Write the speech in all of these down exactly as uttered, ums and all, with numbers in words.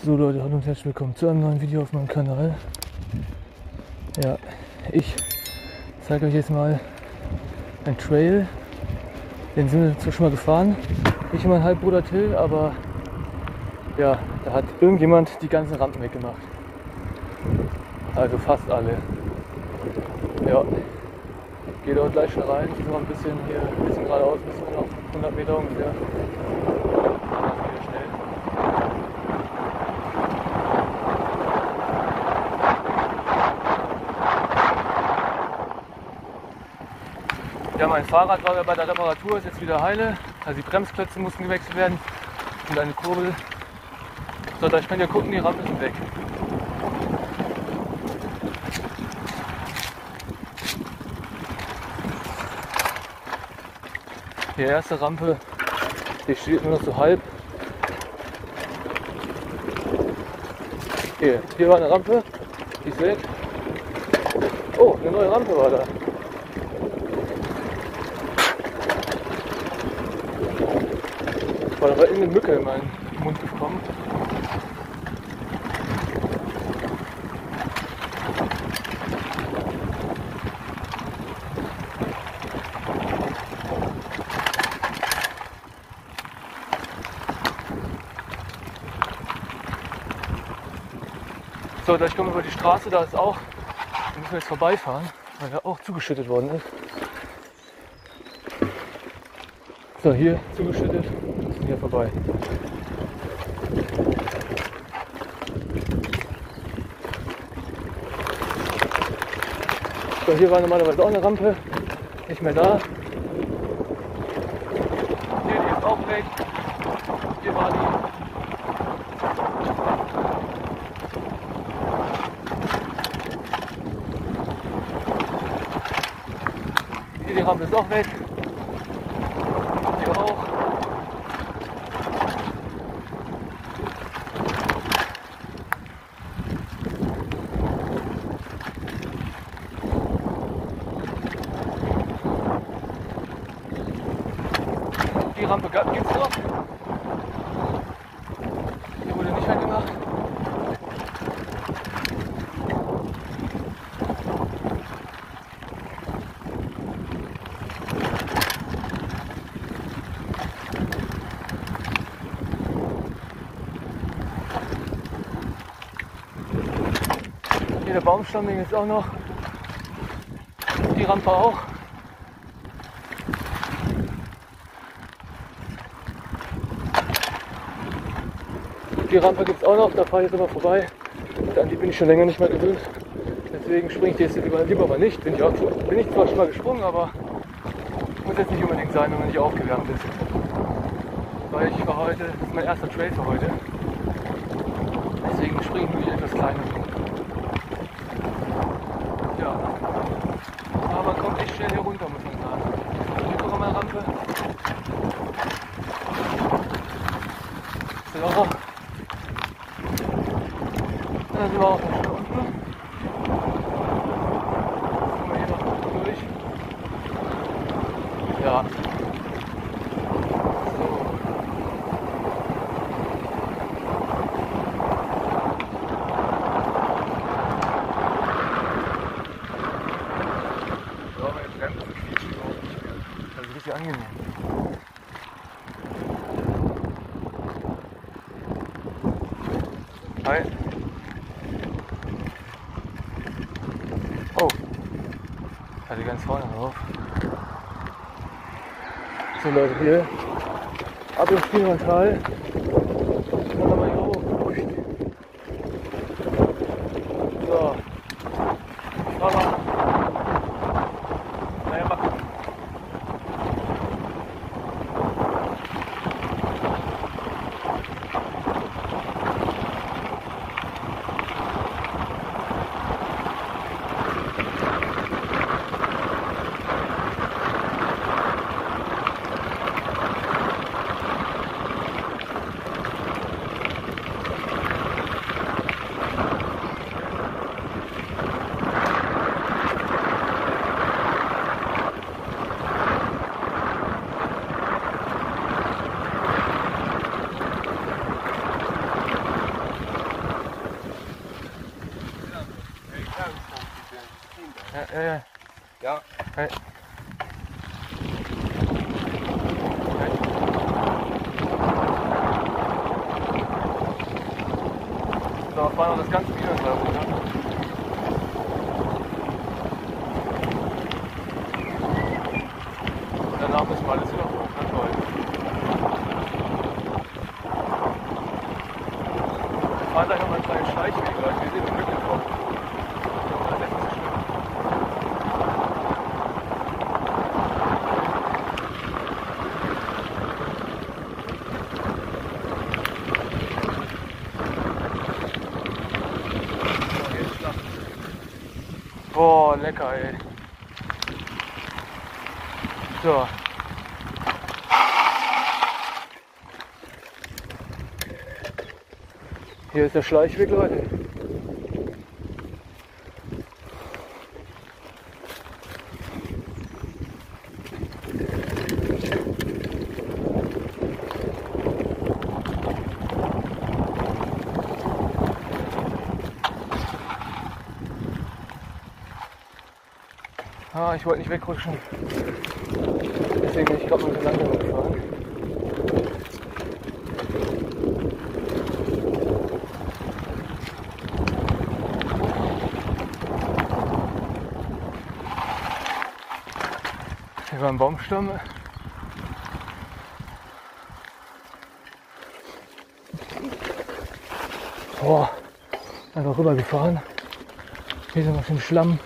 So Leute, hallo und herzlich willkommen zu einem neuen Video auf meinem Kanal. Ja, ich zeige euch jetzt mal einen Trail, den sind wir zwar schon mal gefahren, ich und mein Halbbruder Till, aber ja, da hat irgendjemand die ganzen Rampen weggemacht. Also fast alle. Ja, geht dort gleich schon rein, sind noch ein bisschen hier, ein bisschen geradeaus, müssen wir noch hundert Meter ungefähr. Ja, mein Fahrrad war bei der Reparatur, ist jetzt wieder heile. Also die Bremsklötze mussten gewechselt werden und eine Kurbel. So, da könnt ihr gucken, die Rampen sind weg. Die erste Rampe, die steht nur noch so halb. Hier, hier war eine Rampe, die ist weg. Oh, eine neue Rampe war da. War aber irgendeine Mücke in meinen Mund gekommen. So, gleich kommen wir über die Straße, da ist auch, da müssen wir jetzt vorbeifahren, weil da auch zugeschüttet worden ist. So, hier zugeschüttet, müssen hier vorbei. So, hier war normalerweise auch eine Rampe, nicht mehr da. Hier, die ist auch weg. Hier war die. Hier die Rampe ist auch weg. Hier auch. Die Rampe gibt es noch. Die wurde nicht weggemacht. Hier der Baumstamm, den ist auch noch. Die Rampe auch. Die Rampe gibt es auch noch, da fahre ich jetzt immer vorbei. An die bin ich schon länger nicht mehr gewöhnt. Deswegen springe ich jetzt lieber, lieber mal nicht. Bin ich, auch, bin ich zwar schon mal gesprungen, aber muss jetzt nicht unbedingt sein, wenn man nicht aufgewärmt ist. Weil ich war heute, das ist mein erster Trail für heute. Deswegen springe ich nur die etwas kleiner. Ja. Aber man kommt echt schnell hier runter, muss man sagen. Hier kommt mal eine Rampe. So. Dann sind wir auch schon unten. Kommen wir hier noch durch. Ja. So. So, meine Bremse quietschen überhaupt nicht mehr. Das ist richtig angenehm. Hi. Oh, ich hatte ganz vorne drauf. So Leute, hier ab im Spielmantal. Dann nochmal hier hoch. So. Fahr mal. Naja, mal gucken. Ja, ja, ja. Ja. Hey. Hey. So, fahren wir das ganze Video in Werbung, ne? Und danach müssen wir alles wieder hoch, ne? Toll. Wir fahren gleich noch mal einen kleinen Schleichweg, Leute. Wir sehen im Glück vor. Das ist nicht so schlimm. Boah, lecker, ey. So. Hier ist der Schleichweg, Leute. Ah, ich wollte nicht wegrutschen. Deswegen bin ich gerade mal so langsam gefahren. Hier war ein Baumstamm. Boah, einfach rüber gefahren. Hier sind noch schön Schlamm.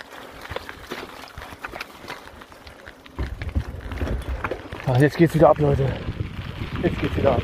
Ach, jetzt geht's wieder ab, Leute. Jetzt geht's wieder ab.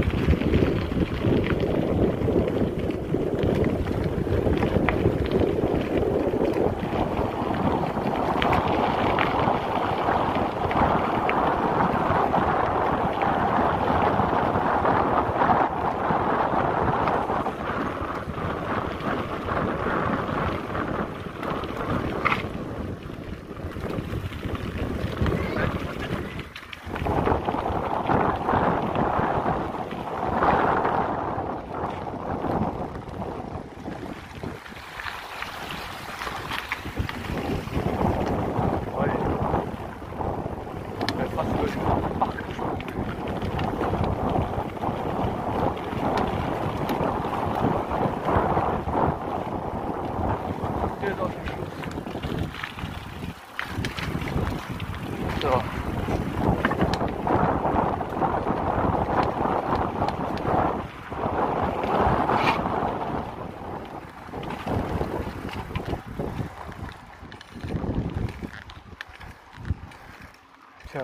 So. Tja.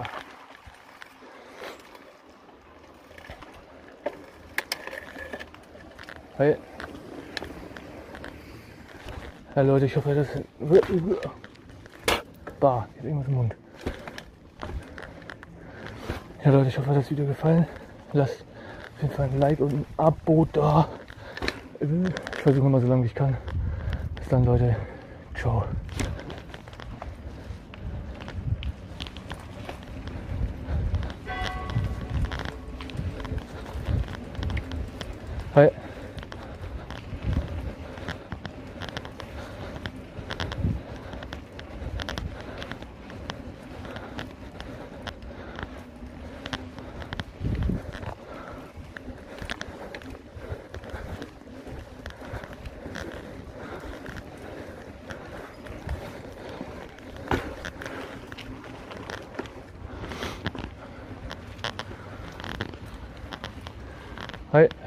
Hey. Ja Leute, ich hoffe, das... Bah, jetzt irgendwas im Mund. Ja Leute, ich hoffe, euch hat das Video gefallen. Lasst auf jeden Fall ein Like und ein Abo da. Ich versuche mal so lange wie ich kann. Bis dann, Leute. Ciao. Hi. Hi.